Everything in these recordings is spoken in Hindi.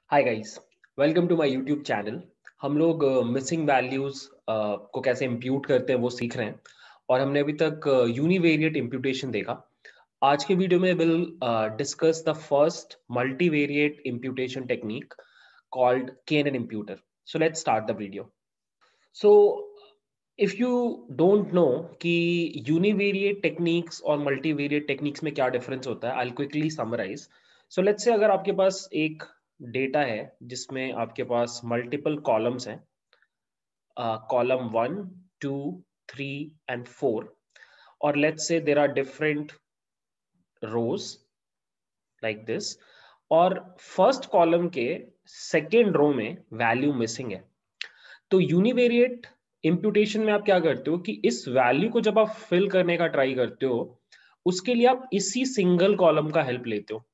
Hi guys, welcome to my YouTube channel. हम लोग मिसिंग वैल्यूज को कैसे इम्प्यूट करते हैं वो सीख रहे हैं और हमने अभी तक यूनिवेरिएट इम्प्यूटेशन देखा। आज के वीडियो में will discuss the first multivariate imputation technique called KNN imputer. So let's start the video. So if you don't know कि यूनिवेरिएट टेक्निक्स और मल्टीवेरिएट टेक्निक्स में क्या डिफरेंस होता है, I will quickly summarize. So let's say अगर आपके पास एक डेटा है जिसमें आपके पास मल्टीपल कॉलम्स हैं, कॉलम 1, 2, 3 एंड 4, और let's say there are different rows like this, और फर्स्ट कॉलम के सेकेंड रो में वैल्यू मिसिंग है। तो यूनिवेरिएट इम्प्यूटेशन में आप क्या करते हो कि इस वैल्यू को जब आप फिल करने का ट्राई करते हो, उसके लिए आप इसी सिंगल कॉलम का हेल्प लेते हो,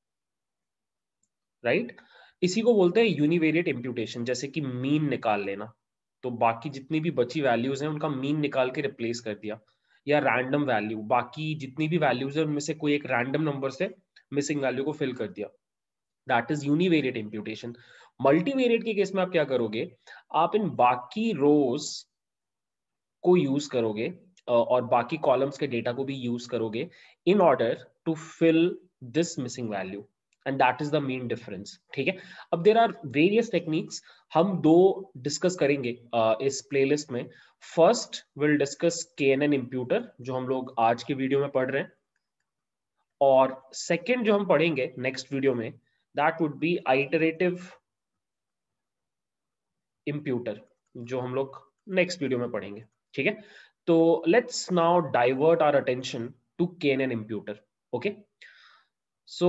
राइट? इसी को बोलते हैं यूनिवेरिएट इम्प्यूटेशन। जैसे कि मीन निकाल लेना, तो बाकी जितनी भी बची वैल्यूज हैं उनका मीन निकाल के रिप्लेस कर दिया, या रैंडम वैल्यू, बाकी जितनी भी वैल्यूज है उनमें से कोई एक रैंडम नंबर से मिसिंग वैल्यू को फिल कर दिया। That is univariate imputation. Multivariate के केस में आप क्या करोगे, आप इन बाकी रोज को यूज करोगे और बाकी कॉलम्स के डेटा को भी यूज करोगे in order to fill this missing value, and that is the main difference. ठीक है, अब देर आर वेरियस टेक्निक्स, हम दो डिस्कस करेंगे इस प्लेलिस्ट में। First will discuss KNN imputer जो हम लोग आज के वीडियो में पढ़ रहे हैं, और सेकेंड जो हम पढ़ेंगे नेक्स्ट वीडियो में, that would be iterative imputer जो हम लोग नेक्स्ट वीडियो में पढ़ेंगे। ठीक है, तो let's now divert our attention to KNN imputer. Okay, so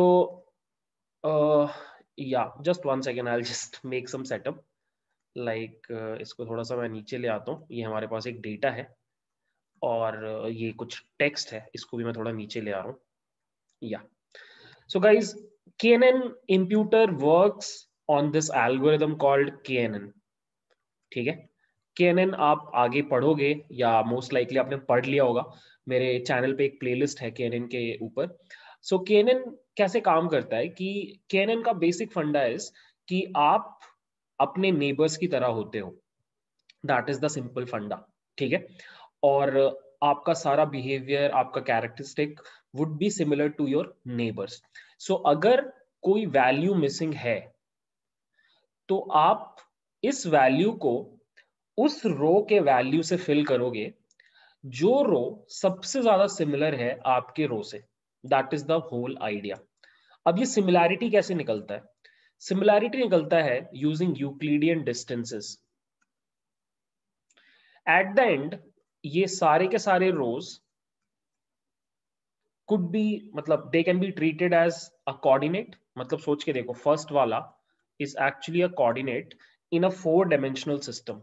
yeah just one second, I will just make some setup. Like इसको थोड़ा सा मैं नीचे ले आता हूँ। ये हमारे पास एक डेटा है और ये कुछ टेक्स्ट है, इसको भी मैं थोड़ा नीचे ले आ रहा हूँ। Yeah so guys, KNN imputer works on this algorithm called KNN. ठीक है, केएनएन आप आगे पढ़ोगे या मोस्ट लाइकली आपने पढ़ लिया होगा। मेरे चैनल पे एक प्लेलिस्ट है केएनएन के ऊपर। सो केएनएन कैसे काम करता है कि केएनएन का बेसिक फंडा है कि आप अपने नेबर्स की तरह होते हो। दैट इज द सिंपल फंडा। ठीक है, और आपका सारा बिहेवियर, आपका characteristic would be similar to your neighbours. So अगर कोई वैल्यू मिसिंग है तो आप इस वैल्यू को उस रो के वैल्यू से फिल करोगे जो रो सबसे ज्यादा सिमिलर है आपके रो से। That is the whole idea. अब ये सिमिलैरिटी कैसे निकलता है? सिमिलैरिटी निकलता है using Euclidean distances. At the end ये सारे के सारे रोज कुड बी, मतलब they can be treated as a coordinate. मतलब सोच के देखो, फर्स्ट वाला is actually a coordinate in a 4 dimensional system,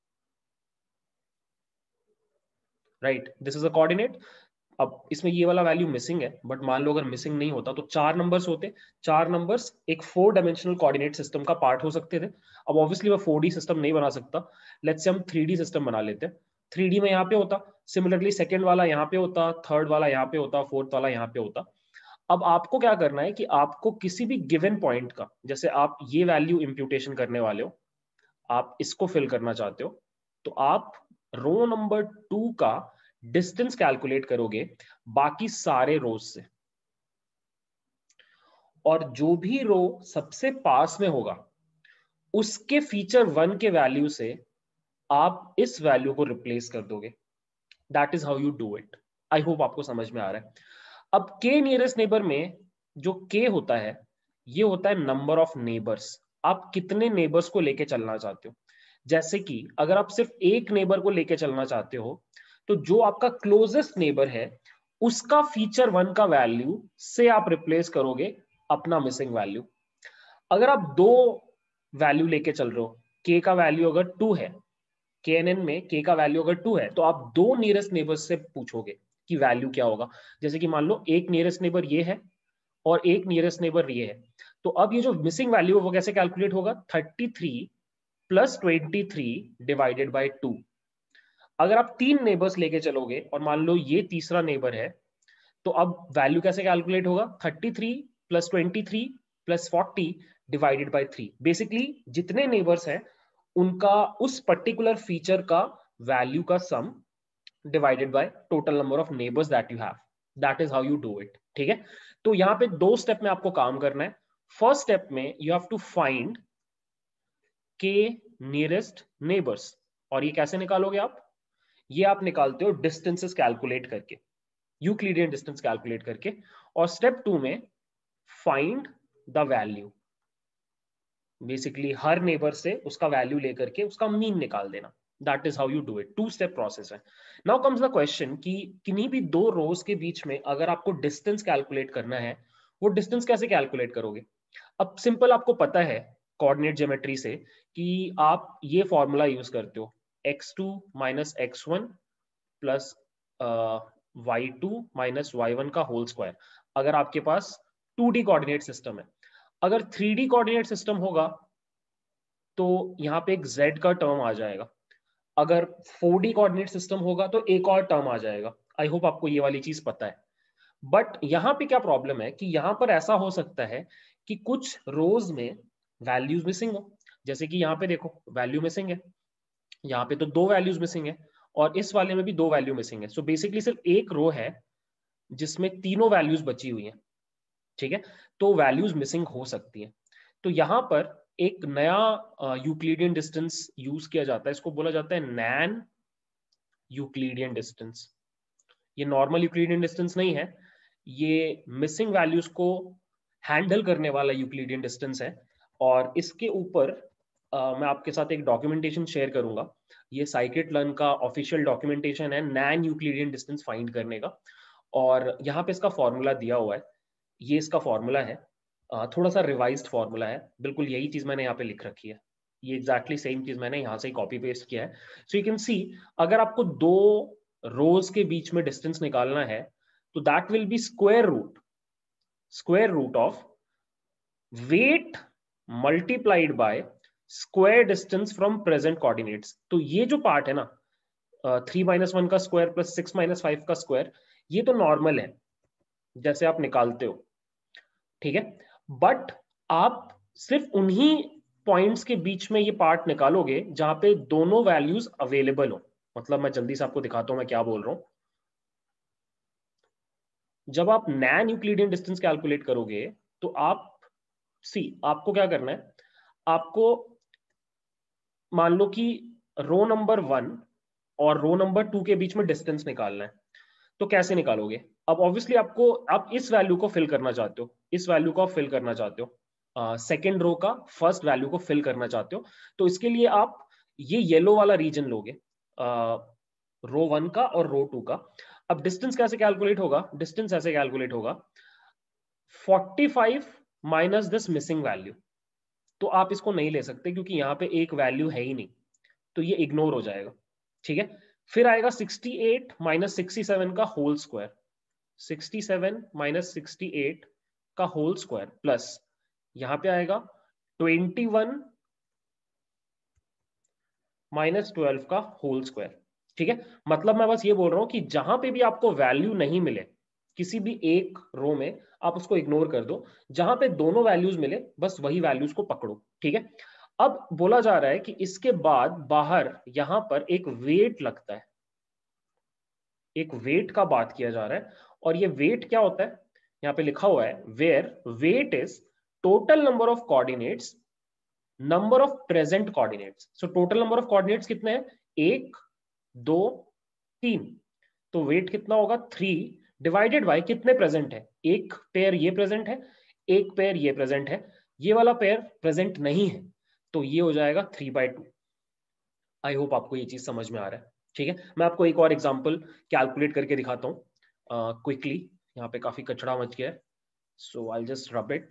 right? This is a coordinate. अब इसमें ये वाला वैल्यू मिसिंग है, बट मान लो अगर मिसिंग नहीं होता तो 4 नंबर्स होते। 4 नंबर्स एक 4 डायमेंशनल कोऑर्डिनेट सिस्टम का पार्ट हो सकते थे। अब ऑब्वियसली मैं 4D सिस्टम नहीं बना सकता, लेट्स से हम 3D सिस्टम बना लेते हैं। 3D में यहाँ पे होता, सिमिलरली सेकंड वाला यहाँ पे होता, थर्ड वाला यहाँ पे होता, फोर्थ वाला यहाँ पे होता। अब आपको क्या करना है कि आपको किसी भी गिवन पॉइंट का, जैसे आप ये वैल्यू इंप्यूटेशन करने वाले हो, आप इसको फिल करना चाहते हो, तो आप रो नंबर 2 का डिस्टेंस कैलकुलेट करोगे बाकी सारे रोज से, और जो भी रो सबसे पास में होगा उसके फीचर 1 के वैल्यू से आप इस वैल्यू को रिप्लेस कर दोगे। That is how you do it. I hope आपको समझ में आ रहा है। अब के नियरेस्ट नेबर में जो के होता है, ये होता है नंबर ऑफ नेबर्स। आप कितने नेबर्स को लेके चलना चाहते हो? जैसे कि अगर आप सिर्फ एक नेबर को लेके चलना चाहते हो, तो जो आपका क्लोजेस्ट नेबर है उसका फीचर 1 का वैल्यू से आप रिप्लेस करोगे अपना मिसिंग वैल्यू। अगर आप दो वैल्यू लेके चल रहे हो, के का वैल्यू अगर 2 है, केएनएन में के का वैल्यू अगर 2 है, तो आप दो नियरेस्ट नेबर्स से पूछोगे कि वैल्यू क्या होगा। जैसे कि मान लो एक नियरेस्ट नेबर ये है और एक नियरेस्ट नेबर ये है, तो अब ये जो मिसिंग वैल्यू है वो कैसे कैलकुलेट होगा? 33 प्लस 23 डिवाइडेड बाई 2। अगर आप 3 नेबर्स लेके चलोगे और मान लो ये तीसरा नेबर है, तो अब वैल्यू कैसे कैलकुलेट होगा? 33 plus 23 plus 40 divided by 3। Basically जितने नेबर्स हैं उनका उस पर्टिकुलर फीचर का वैल्यू का sum divided by total number of neighbours that you have. That is how you do it. ठीक है, तो यहां पे 2 स्टेप में आपको काम करना है। फर्स्ट स्टेप में you have to find K nearest neighbours, और ये कैसे निकालोगे आप? ये आप निकालते हो डिस्टेंसेस कैलकुलेट करके, यूक्लिडियन डिस्टेंस कैलकुलेट करके। और स्टेप 2 में फाइंड द वैल्यू, बेसिकली हर नेबर से उसका वैल्यू लेकर के उसका मीन निकाल देना। That is how you do it. 2 step process है। नाउ कम्स द क्वेश्चन कि किन्हीं भी 2 रोज के बीच में अगर आपको डिस्टेंस कैलकुलेट करना है, वो डिस्टेंस कैसे कैलकुलेट करोगे? अब सिंपल आपको पता है कोऑर्डिनेट ज्योमेट्री से कि आप ये फॉर्मूला यूज करते हो, x2 minus x1 plus y2 minus y1 का होल स्क्वायर, अगर आपके पास 2D कोऑर्डिनेट सिस्टम है। अगर 3D कोऑर्डिनेट सिस्टम होगा तो यहाँ पे एक z का टर्म आ जाएगा। अगर 4D कोऑर्डिनेट सिस्टम होगा तो एक और टर्म आ जाएगा। आई होप आपको ये वाली चीज पता है। बट यहाँ पे क्या प्रॉब्लम है कि यहाँ पर ऐसा हो सकता है कि कुछ रोज में वैल्यूज मिसिंग हो। जैसे कि यहाँ पे देखो वैल्यू मिसिंग है, यहाँ पे तो 2 वैल्यूज मिसिंग है, और इस वाले में भी 2 वैल्यू मिसिंग है। सो बेसिकली सिर्फ एक रो है जिसमें तीनों वैल्यूज बची हुई हैं। ठीक है, तो वैल्यूज मिसिंग हो सकती है। तो यहां पर एक नया यूक्लिडियन डिस्टेंस यूज किया जाता है, इसको बोला जाता है नैन यूक्लिडियन डिस्टेंस। ये नॉर्मल यूक्लिडियन डिस्टेंस नहीं है, ये मिसिंग वैल्यूज को हैंडल करने वाला यूक्लिडियन डिस्टेंस है। और इसके ऊपर मैं आपके साथ एक डॉक्यूमेंटेशन शेयर करूंगा। ये साइकिट लर्न का ऑफिशियल डॉक्यूमेंटेशन है नैन यूक्लिडियन डिस्टेंस फाइंड करने का, और यहाँ पे इसका फॉर्मूला दिया हुआ है। ये इसका फॉर्मूला है, थोड़ा सा रिवाइज्ड फॉर्मूला है। बिल्कुल यही चीज मैंने यहाँ पे लिख रखी है, ये एग्जैक्टली सेम चीज मैंने यहाँ से कॉपी पेस्ट किया है। सो यू कैन सी, अगर आपको 2 रोज के बीच में डिस्टेंस निकालना है तो that will be square root of weight multiplied by square distance from present coordinates. तो ये जो पार्ट है ना, 3 - 1 का स्क्वायर प्लस 6 - 5 का स्क्वायर, ये तो नॉर्मल है जैसे आप निकालते हो। ठीक है, बट आप सिर्फ उन्हीं पॉइंट्स के बीच में ये पार्ट निकालोगे जहां पे दोनों वैल्यूज अवेलेबल हो। मतलब मैं जल्दी से आपको दिखाता हूं मैं क्या बोल रहा हूं। जब आप नैन यूक्लिडियन डिस्टेंस कैलकुलेट करोगे तो आपको क्या करना है, आपको मान लो कि रो नंबर 1 और रो नंबर 2 के बीच में डिस्टेंस निकालना है। तो कैसे निकालोगे? अब ऑब्वियसली आप इस वैल्यू को फिल करना चाहते हो, इस वैल्यू को आप फिल करना चाहते हो, सेकेंड रो का फर्स्ट वैल्यू को फिल करना चाहते हो। तो इसके लिए आप ये येलो वाला रीजन लोगे, रो 1 का और रो 2 का। अब डिस्टेंस कैसे कैलकुलेट होगा? डिस्टेंस ऐसे कैलकुलेट होगा, 45 माइनस दिस मिसिंग वैल्यू। तो आप इसको नहीं ले सकते क्योंकि यहाँ पे एक वैल्यू है ही नहीं, तो ये इग्नोर हो जाएगा। ठीक है, फिर आएगा 68 माइनस 67 का होल स्क्वायर, 67 माइनस 68 का होल स्क्वायर प्लस यहां पे आएगा 21 माइनस 12 का होल स्क्वायर। ठीक है, मतलब मैं बस ये बोल रहा हूं कि जहां पे भी आपको वैल्यू नहीं मिले किसी भी एक रो में, आप उसको इग्नोर कर दो। जहां पे दोनों वैल्यूज मिले बस वही वैल्यूज को पकड़ो। ठीक है, अब बोला जा रहा है कि इसके बाद बाहर यहां पर एक वेट लगता है, एक वेट का बात किया जा रहा है। और ये वेट क्या होता है? यहाँ पे लिखा हुआ है where weight is total number of coordinates number of present coordinates. So total number of coordinates कितने हैं? 1 2 3। तो वेट कितना होगा? 3 डिवाइडेड बाय कितने प्रेजेंट है? एक पेयर ये प्रेजेंट है, एक पेयर ये प्रेजेंट है, ये वाला पेयर प्रेजेंट नहीं है, तो ये हो जाएगा 3/2। आई होप आपको ये चीज समझ में आ रहा है। ठीक है, मैं आपको एक और एग्जांपल कैलकुलेट करके दिखाता हूँ क्विकली। यहाँ पे काफी कचरा मच गया है, सो आई जस्ट रब इट।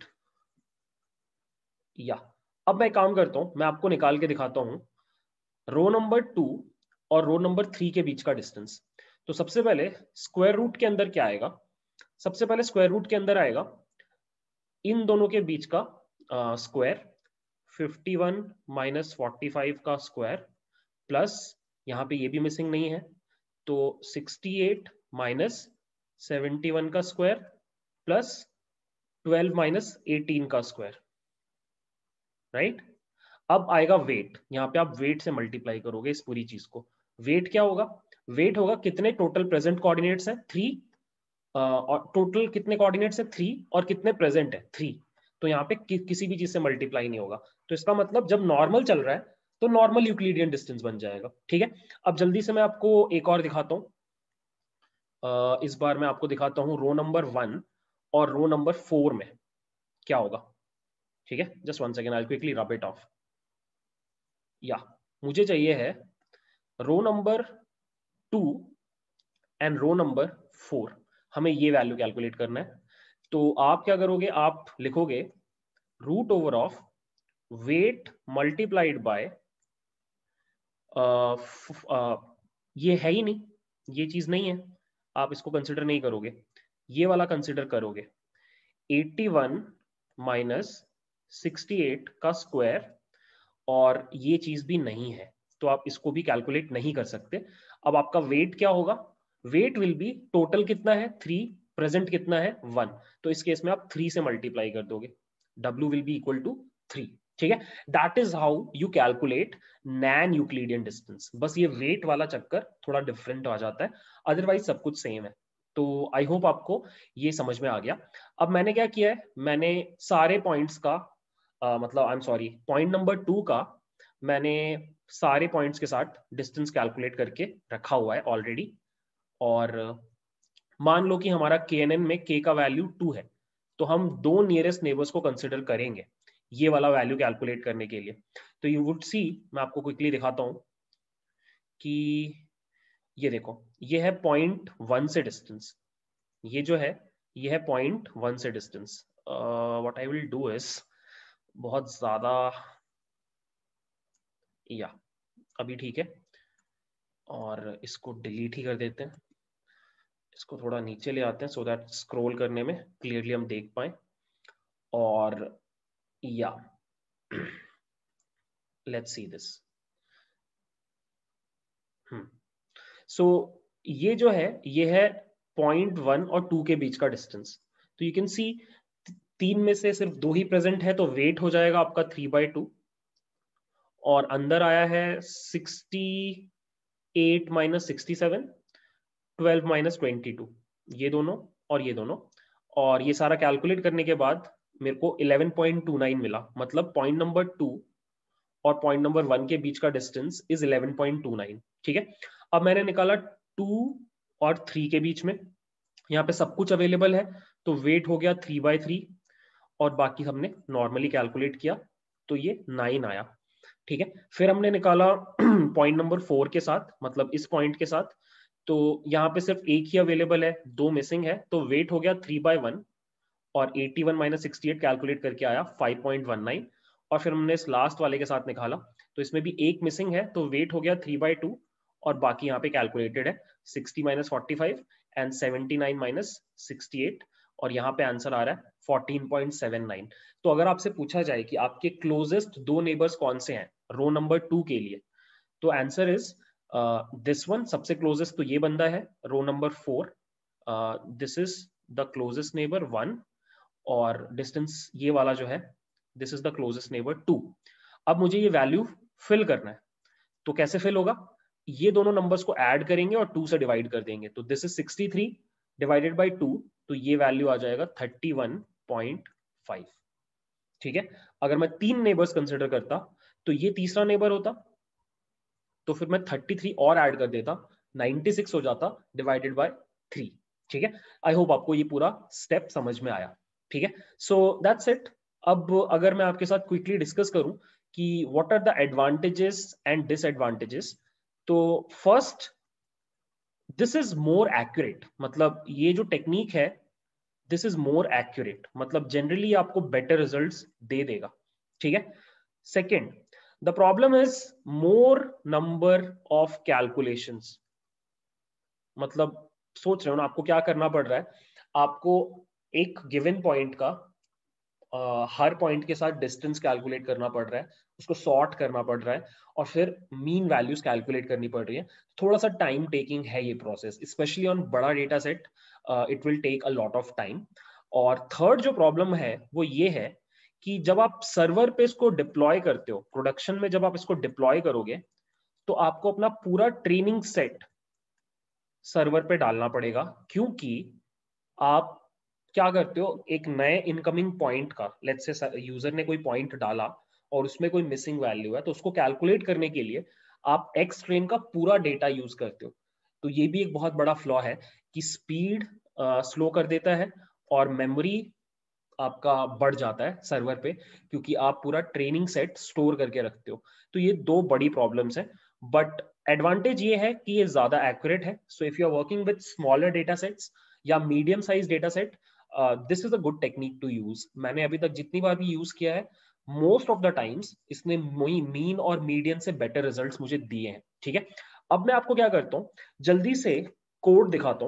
या अब मैं काम करता हूँ, मैं आपको निकाल के दिखाता हूँ रो नंबर 2 और रो नंबर 3 के बीच का डिस्टेंस। तो सबसे पहले स्क्वायर रूट के अंदर क्या आएगा? सबसे पहले स्क्वायर रूट के अंदर आएगा इन दोनों के बीच का स्क्वायर, 51 माइनस 45 का स्क्वायर प्लस यहाँ पे ये भी मिसिंग नहीं है, तो 68 माइनस 71 का स्क्वायर प्लस 12 माइनस 18 का स्क्वायर, राइट। अब आएगा वेट, यहाँ पे आप वेट से मल्टीप्लाई करोगे इस पूरी चीज को। वेट क्या होगा? वेट होगा कितने टोटल प्रेजेंट कोऑर्डिनेट्स हैं 3, और टोटल कितने कोऑर्डिनेट्स है 3 और कितने प्रेजेंट है 3। तो यहाँ पे किसी भी चीज से मल्टीप्लाई नहीं होगा, तो इसका मतलब जब नॉर्मल चल रहा है तो नॉर्मल यूक्लिडियन डिस्टेंस बन जाएगा, ठीक है। अब जल्दी से मैं आपको एक और दिखाता हूँ। इस बार मैं आपको दिखाता हूँ रो नंबर 1 और रो नंबर 4 में क्या होगा, ठीक है। Just 1 second, I will quickly rub it off. या मुझे चाहिए है row number 2 and row number 4, हमें ये वैल्यू कैलकुलेट करना है। तो आप क्या करोगे, आप लिखोगे root over of weight multiplied by, ये है ही नहीं, ये चीज नहीं है, आप इसको कंसिडर नहीं करोगे, ये वाला कंसिडर करोगे। 81 माइनस 68 का स्क्वायर, और ये चीज भी नहीं है, तो आप इसको भी कैलकुलेट नहीं कर सकते। अब आपका वेट क्या होगा? वेट विल बी टोटल कितना है 3, प्रेजेंट कितना है 1, तो इस केस में आप 3 से मल्टीप्लाई कर दोगे, W will be equal to 3, ठीक है। That is how you calculate nan Euclidean distance. बस ये वेट वाला चक्कर थोड़ा डिफरेंट आ जाता है, अदरवाइज सब कुछ सेम है। तो आई होप आपको ये समझ में आ गया। अब मैंने क्या किया है, मैंने सारे पॉइंट्स का मतलब I am sorry, point number 2 का मैंने सारे पॉइंट्स के साथ डिस्टेंस कैलकुलेट करके रखा हुआ है ऑलरेडी। और मान लो कि हमारा KNN में K का वैल्यू 2 है, तो हम दो नियरेस्ट नेबर्स को कंसिडर करेंगे ये वाला वैल्यू कैलकुलेट करने के लिए। तो यू वुड सी, मैं आपको क्विकली दिखाता हूं कि ये देखो, ये है 0.1 से डिस्टेंस, ये जो है ये है 0.1 से distance. What I will do is, बहुत ज्यादा, या अभी ठीक है, और इसको डिलीट ही कर देते हैं, इसको थोड़ा नीचे ले आते हैं सो दैट स्क्रॉल करने में क्लियरली हम देख पाए। और या लेट्स सी दिस। सो ये जो है ये है 0.1 और 2 के बीच का डिस्टेंस। तो यू कैन सी 3 में से सिर्फ 2 ही प्रेजेंट है, तो वेट हो जाएगा आपका 3/2, और अंदर आया है 68 माइनस 67, 12 माइनस 22, ये दोनों और ये दोनों, और ये सारा कैलकुलेट करने के बाद मेरे को 11.29 मिला। मतलब पॉइंट नंबर 2 और पॉइंट नंबर 1 के बीच का डिस्टेंस इज 11.29, ठीक है। अब मैंने निकाला 2 और 3 के बीच में, यहाँ पे सब कुछ अवेलेबल है, तो वेट हो गया 3/3, और बाकी हमने नॉर्मली कैलकुलेट किया तो ये 9 आया, ठीक है। फिर हमने निकाला पॉइंट नंबर 4 के साथ, मतलब इस पॉइंट के साथ, तो यहाँ पे सिर्फ एक ही अवेलेबल है, 2 मिसिंग है, तो वेट हो गया 3/1, और 81 माइनस 68 कैलकुलेट करके आया 5.19। और फिर हमने इस लास्ट वाले के साथ निकाला, तो इसमें भी एक मिसिंग है, तो वेट हो गया 3/2, और बाकी यहाँ पे कैलकुलेटेड है 60 माइनस 45 एंड 79 माइनस 68, और यहाँ पे आंसर आ रहा है 14.79। तो अगर आपसे पूछा जाए कि आपके क्लोजेस्ट दो नेबर्स कौन से हैं रो नंबर 2 के लिए, तो आंसर इज दिस वन, सबसे क्लोजेस्ट तो ये बंदा है row number 4, this is the closest neighbour 1, और डिस्टेंस ये वाला जो है this is the closest neighbour 2। अब मुझे ये वैल्यू फिल करना है, तो कैसे फिल होगा, ये दोनों नंबर्स को ऐड करेंगे और 2 से डिवाइड कर देंगे, तो दिस इज 63 डिवाइडेड बाय 2, तो ये वैल्यू आ जाएगा 31.5, ठीक है। अगर मैं 3 नेबर्स कंसिडर करता तो ये तीसरा नेबर होता, तो फिर मैं 33 और ऐड कर देता, 96 हो जाता डिवाइडेड बाय 3, ठीक है। आई होप आपको ये पूरा स्टेप समझ में आया, ठीक है। So that's it. अब अगर मैं आपके साथ क्विकली डिस्कस करूं कि what are the advantages and disadvantages, तो first, this is more accurate, मतलब ये जो टेक्निक है दिस इज मोर एक्यूरेट, मतलब जनरली आपको बेटर रिजल्ट्स दे देगा, ठीक है। Second, the problem is more number of calculations, मतलब सोच रहे हो ना आपको क्या करना पड़ रहा है, आपको एक गिवन पॉइंट का हर पॉइंट के साथ डिस्टेंस कैलकुलेट करना पड़ रहा है, उसको सॉर्ट करना पड़ रहा है, और फिर मीन वैल्यूज कैलकुलेट करनी पड़ रही है। थोड़ा सा टाइम टेकिंग है ये प्रोसेस, स्पेशली ऑन बड़ा data set, it will take a lot of time. और थर्ड जो प्रॉब्लम है वो ये है कि जब आप सर्वर पे इसको डिप्लॉय करते हो, प्रोडक्शन में जब आप इसको डिप्लॉय करोगे, तो आपको अपना पूरा ट्रेनिंग सेट सर्वर पे डालना पड़ेगा, क्योंकि आप क्या करते हो, एक नए इनकमिंग पॉइंट का, लेट्स से यूजर ने कोई पॉइंट डाला और उसमें कोई मिसिंग वैल्यू है, तो उसको कैलकुलेट करने के लिए आप एक्स ट्रेन का पूरा डेटा यूज करते हो। तो ये भी एक बहुत बड़ा फ्लॉ है कि स्पीड स्लो कर देता है और मेमोरी आपका बढ़ जाता है सर्वर पे, क्योंकि आप पूरा ट्रेनिंग सेट स्टोर करके रखते हो। तो ये दो बड़ी प्रॉब्लम्स हैं, बट एडवांटेज ये है कि ये ज्यादा एक्यूरेट है। So if you are working with smaller data sets या medium size data set, this is a good technique to use. मैंने अभी तक जितनी बार भी यूज किया है, मोस्ट ऑफ द टाइम्स इसने मीन और मीडियम से बेटर रिजल्ट्स मुझे दिए हैं। ठीक है, अब मैं आपको क्या करता हूँ, जल्दी से कोड दिखाता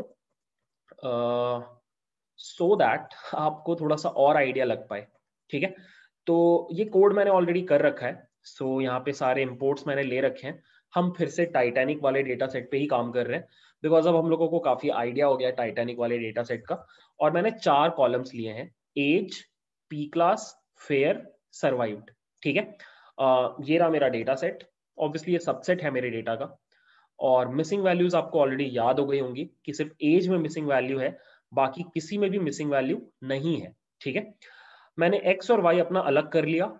हूँ सो दैट आपको थोड़ा सा और आइडिया लग पाए। ठीक है, तो ये कोड मैंने ऑलरेडी कर रखा है। सो यहाँ पे सारे इंपोर्ट्स मैंने ले रखे हैं। हम फिर से टाइटैनिक वाले डेटा सेट पे ही काम कर रहे हैं, बिकॉज अब हम लोगों को काफी आइडिया हो गया टाइटैनिक वाले डेटा सेट का। और मैंने 4 कॉलम्स लिए हैं, age, P class, fare, survived. ठीक है, ये रहा मेरा डेटा सेट। ऑब्वियसली ये सबसेट है मेरे डेटा का। और मिसिंग वैल्यूज आपको ऑलरेडी याद हो गई होंगी कि सिर्फ एज में मिसिंग वैल्यू है, बाकी किसी में भी मिसिंग वैल्यू नहीं है। ठीक है, मैंने एक्स और वाई अपना अलग कर लिया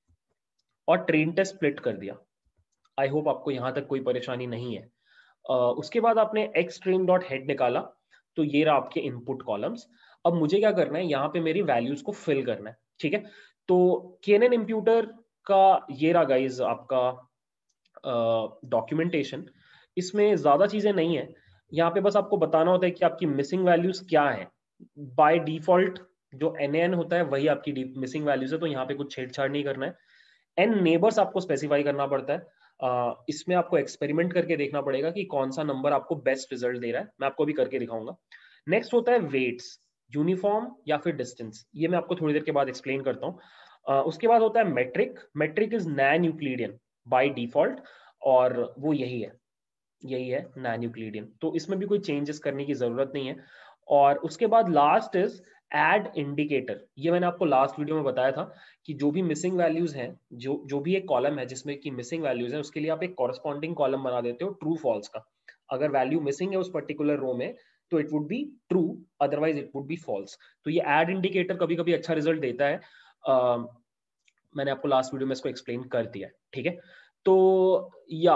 और ट्रेन टेस्ट स्प्लिट कर दिया। आई होप आपको यहां तक कोई परेशानी नहीं है। उसके बाद आपने एक्स ट्रेन डॉट हेड निकाला, तो ये रहा आपके इनपुट कॉलम्स। अब मुझे क्या करना है, यहाँ पे मेरी वैल्यूज को फिल करना है। ठीक है, तो केएनएन इम्प्यूटर का ये रहा गाइज आपका डॉक्यूमेंटेशन। इसमें ज्यादा चीजें नहीं है, यहाँ पे बस आपको बताना होता है कि आपकी मिसिंग वैल्यूज क्या है। बाय डिफॉल्ट जो एन होता है वही आपकी मिसिंग वैल्यूज है, तो यहाँ पे कुछ छेड़छाड़ नहीं करना है। एन नेबर्स आपको स्पेसिफाई करना पड़ता है। इसमें आपको एक्सपेरिमेंट करके देखना पड़ेगा कि कौन सा नंबर आपको बेस्ट रिजल्ट दे रहा है। मैं आपको भी करके दिखाऊंगा। नेक्स्ट होता है वेट्स, यूनिफॉर्म या फिर डिस्टेंस। ये मैं आपको थोड़ी देर के बाद एक्सप्लेन करता हूँ। उसके बाद होता है metric. Metric is nan Euclidean by default, और वो यही है नैन यूक्लिडियन, तो इसमें भी कोई चेंजेस करने की जरूरत नहीं है। और उसके बाद लास्ट इज एड इंडिकेटर। ये मैंने आपको लास्ट वीडियो में बताया था कि जो भी मिसिंग वैल्यूज हैं, जो भी एक कॉलम है जिसमें कि मिसिंग वैल्यूज है, उसके लिए आप एक कॉरेस्पॉन्डिंग कॉलम बना देते हो ट्रू फॉल्स का। अगर वैल्यू मिसिंग है उस पर्टिकुलर रो में, तो it would be true, otherwise it would be false. तो ये एड इंडिकेटर कभी कभी अच्छा रिजल्ट देता है। मैंने आपको लास्ट वीडियो में इसको एक्सप्लेन कर दिया है। ठीक है, तो या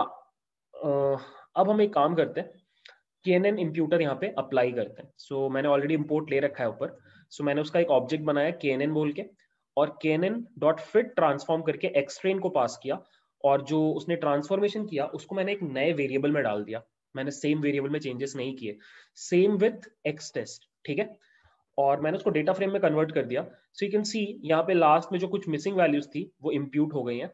अब हम एक काम करते हैं, केएनएन इम्प्यूटर यहाँ पे अप्लाई करते हैं। सो मैंने ऑलरेडी इंपोर्ट ले रखा है ऊपर। सो मैंने उसका एक ऑब्जेक्ट बनाया केएनएन बोल के, और केएनएन डॉट फिट ट्रांसफॉर्म करके एक्स ट्रेन को पास किया, और जो उसने ट्रांसफॉर्मेशन किया उसको मैंने एक नए वेरिएबल में डाल दिया। मैंने सेम वेरिएबल में चेंजेस नहीं किए, सेम विथ एक्स टेस्ट। ठीक है, और मैंने उसको डेटा फ्रेम में कन्वर्ट कर दिया। सो यू कैन सी यहाँ पे लास्ट में जो कुछ मिसिंग वैल्यूज थी वो इम्प्यूट हो गई हैं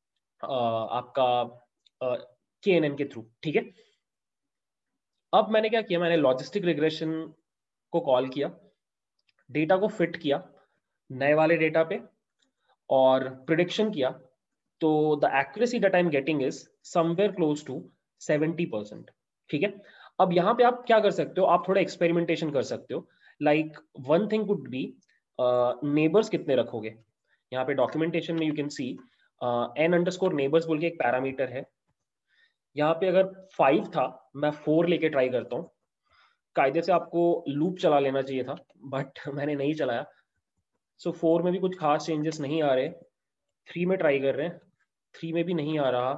आपका केएनएन के थ्रू। ठीक है, अब मैंने क्या किया, मैंने लॉजिस्टिक रिग्रेशन को कॉल किया, डेटा को फिट किया नए वाले डेटा पे, और प्रिडिक्शन किया। तो the accuracy that I am getting is somewhere close to 70%। ठीक है, अब यहाँ पे आप क्या कर सकते हो, आप थोड़ा एक्सपेरिमेंटेशन कर सकते हो। Like one thing could be, neighbors कितने रखोगे। यहाँ पे डॉक्यूमेंटेशन में you can see n underscore neighbors बोल के एक पैरामीटर है। यहाँ पे अगर 5 था, मैं 4 लेके ट्राई करता हूँ। कायदे से आपको लूप चला लेना चाहिए था, बट मैंने नहीं चलाया। सो 4 में भी कुछ खास चेंजेस नहीं आ रहे। 3 में ट्राई कर रहे हैं, 3 में भी नहीं आ रहा।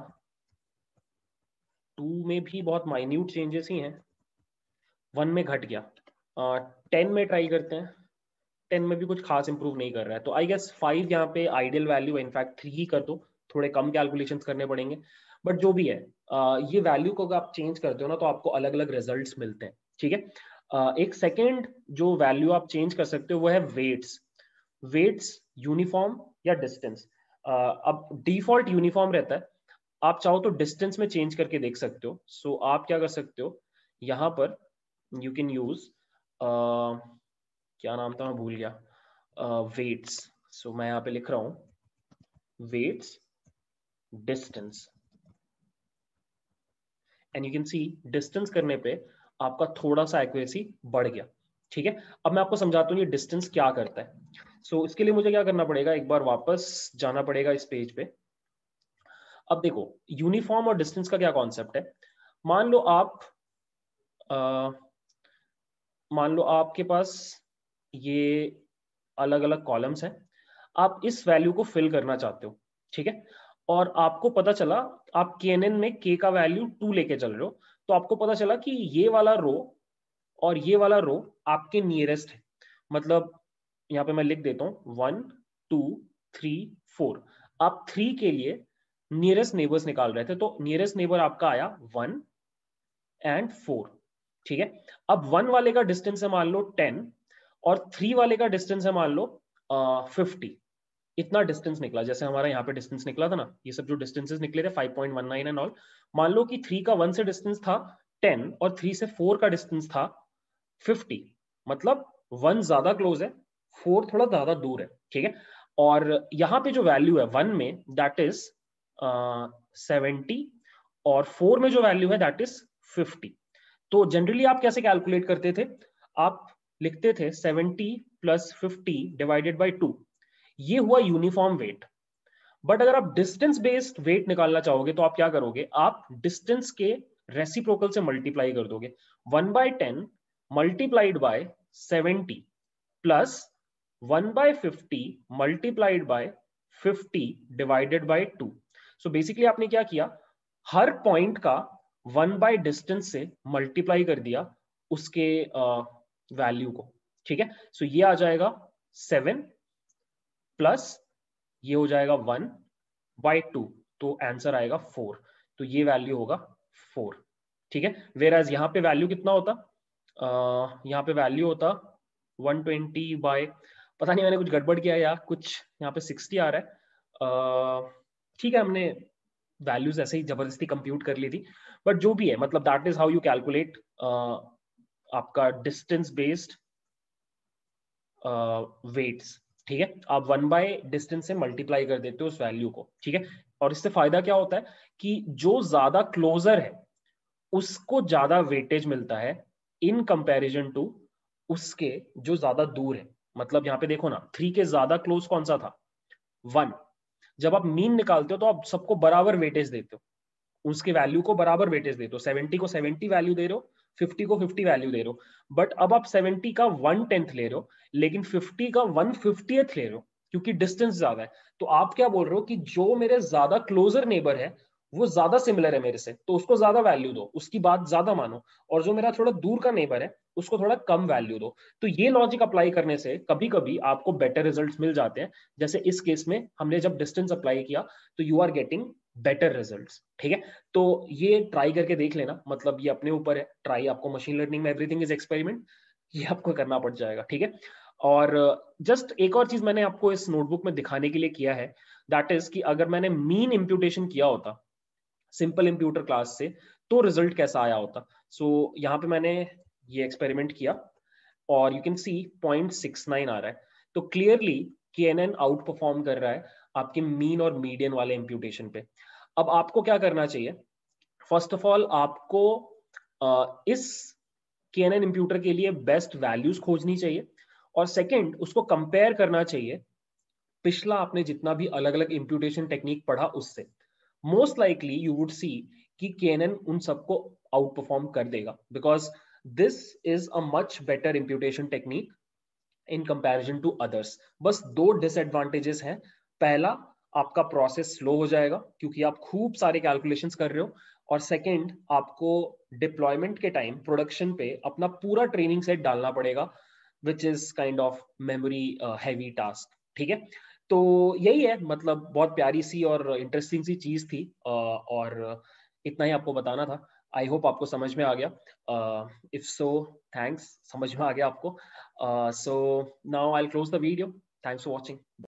2 में भी बहुत माइन्यूट चेंजेस ही हैं। 1 में घट गया। 10 में ट्राई करते हैं, 10 में भी कुछ खास इंप्रूव नहीं कर रहा है। तो आई गेस 5 यहाँ पे आइडियल वैल्यू है। इनफैक्ट 3 ही कर दो, थोड़े कम कैलकुलेशन करने पड़ेंगे, बट जो भी है, ये वैल्यू को अगर आप चेंज करते हो ना, तो आपको अलग अलग रिजल्ट मिलते हैं। ठीक है, एक सेकेंड जो वैल्यू आप चेंज कर सकते हो वो है वेट्स। वेट्स, यूनिफॉर्म या डिस्टेंस। अब डिफॉल्ट यूनिफॉर्म रहता है, आप चाहो तो डिस्टेंस में चेंज करके देख सकते हो। सो आप क्या कर सकते हो, यहाँ पर यू कैन यूज, क्या नाम था मैं भूल गया, वेट्स। सो मैं यहाँ पे लिख रहा हूं weights distance, and you can see distance करने पे आपका थोड़ा सा एक्यूरेसी बढ़ गया। ठीक है, अब मैं आपको समझाता हूँ ये डिस्टेंस क्या करता है। सो इसके लिए मुझे क्या करना पड़ेगा, एक बार वापस जाना पड़ेगा इस पेज पे। अब देखो यूनिफॉर्म और डिस्टेंस का क्या कॉन्सेप्ट है। मान लो आप मान लो आपके पास ये अलग अलग कॉलम्स हैं, आप इस वैल्यू को फिल करना चाहते हो, ठीक है, और आपको पता चला आप KNN में k का वैल्यू 2 लेके चल रहे हो, तो आपको पता चला कि ये वाला रो और ये वाला रो आपके नियरेस्ट है। मतलब यहाँ पे मैं लिख देता हूँ 1 2 3 4, आप 3 के लिए नियरेस्ट नेबर्स निकाल रहे थे, तो नियरेस्ट नेबर आपका आया 1 एंड 4, ठीक है। अब 1 वाले का डिस्टेंस है मान लो 10 और 3 वाले का डिस्टेंस है मान लो 50। इतना डिस्टेंस निकला, जैसे हमारा यहाँ पे डिस्टेंस निकला था ना, ये सब जो डिस्टेंसेस निकले थे 5.19 एंड ऑल। मान लो कि 3 का 1 से डिस्टेंस था 10 और 3 से 4 का डिस्टेंस था 50, मतलब 1 ज्यादा क्लोज है, 4 थोड़ा ज्यादा दूर है, ठीक है। और यहाँ पे जो वैल्यू है 1 में दैट इज 70 और 4 में जो वैल्यू है दैट इज 50। तो जनरली आप कैसे कैलकुलेट करते थे, आप लिखते थे 70 प्लस 50 डिवाइडेड बाई 2, ये हुआ यूनिफॉर्म वेट। बट अगर आप डिस्टेंस बेस्ड वेट निकालना चाहोगे तो आप क्या करोगे, आप डिस्टेंस के रेसिप्रोकल से मल्टीप्लाई कर दोगे। 1/10 multiplied by 70 plus 1/50 multiplied by 50 divided by 2। So basically आपने क्या किया, हर पॉइंट का 1 बाय डिस्टेंस से मल्टीप्लाई कर दिया उसके वैल्यू को, ठीक है। सो ये आ जाएगा 7 प्लस ये हो जाएगा 1/2, तो आंसर आएगा 4। तो ये वैल्यू होगा 4, ठीक है। वेयर एज यहाँ पे वैल्यू कितना होता, यहाँ पे वैल्यू होता 120 बाय, पता नहीं मैंने कुछ गड़बड़ किया या कुछ यहाँ पे 60 आ रहा है, ठीक है, हमने वैल्यूज ऐसे ही जबरदस्ती कंप्यूट कर ली थी। बट जो भी है, मतलब that is how you calculate आपका डिस्टेंस बेस्ड वेट्स, ठीक है। आप 1 बाय डिस्टेंस से मल्टीप्लाई कर देते हो उस वैल्यू को, ठीक है। और इससे फायदा क्या होता है कि जो ज्यादा क्लोजर है उसको ज्यादा वेटेज मिलता है इन कंपैरिजन टू उसके जो ज्यादा दूर है। मतलब यहाँ पे देखो ना, 3 के ज्यादा क्लोज कौन सा था, 1। जब आप मीन निकालते हो तो आप सबको बराबर वेटेज देते हो, उसके वैल्यू को बराबर वेटेज देते हो, 70 को 70 वैल्यू दे रहे हो, 50 को 50 वैल्यू दे रहे हो। बट अब आप 70 का 1/10 ले रहे हो, लेकिन 50 का 1/50 ले रहे हो, क्योंकि डिस्टेंस ज्यादा है। तो आप क्या बोल रहे हो कि जो मेरे ज्यादा क्लोजर नेबर है वो ज्यादा सिमिलर है मेरे से, तो उसको ज्यादा वैल्यू दो, उसकी बात ज्यादा मानो, और जो मेरा थोड़ा दूर का नेबर है उसको थोड़ा कम वैल्यू दो। तो ये लॉजिक अप्लाई करने से कभी कभी आपको बेटर रिजल्ट्स मिल जाते हैं। जैसे इस केस में हमने जब डिस्टेंस अप्लाई किया तो you are getting better results, ठीक है। तो ये ट्राई करके देख लेना, मतलब ये अपने ऊपर है, ट्राई आपको, मशीन लर्निंग में एवरीथिंग इज एक्सपेरिमेंट, ये आपको करना पड़ जाएगा, ठीक है। और जस्ट एक और चीज मैंने आपको इस नोटबुक में दिखाने के लिए किया है, दैट इज कि अगर मैंने मीन इंप्यूटेशन किया होता सिंपल इंप्यूटर क्लास से तो रिजल्ट कैसा आया होता। सो यहाँ पे मैंने ये एक्सपेरिमेंट किया और यू कैन सी 0.69 आ रहा है। तो क्लियरली KNN आउट परफॉर्म कर रहा है आपके मीन और मीडियन वाले इंप्यूटेशन पे। अब आपको क्या करना चाहिए, फर्स्ट ऑफ ऑल आपको इस KNN इंप्यूटर के लिए बेस्ट वैल्यूज खोजनी चाहिए, और सेकंड उसको कंपेयर करना चाहिए पिछला आपने जितना भी अलग अलग इंप्यूटेशन टेक्निक पढ़ा उससे। Most likely you would see कि KNN उन सबको आउट परफॉर्म कर देगा, because this is a much better imputation technique in comparison to others. बस दो डिसएडवांटेजेस हैं, पहला आपका प्रोसेस स्लो हो जाएगा क्योंकि आप खूब सारे कैलकुलेशंस कर रहे हो, और सेकंड आपको डिप्लॉयमेंट के टाइम प्रोडक्शन पे अपना पूरा ट्रेनिंग सेट डालना पड़ेगा, which is kind of memory heavy task, ठीक है। तो यही है, मतलब बहुत प्यारी सी और इंटरेस्टिंग सी चीज थी, और इतना ही आपको बताना था। आई होप आपको समझ में आ गया, इफ सो थैंक्स, समझ में आ गया आपको। So now I'll close the video. Thanks for watching.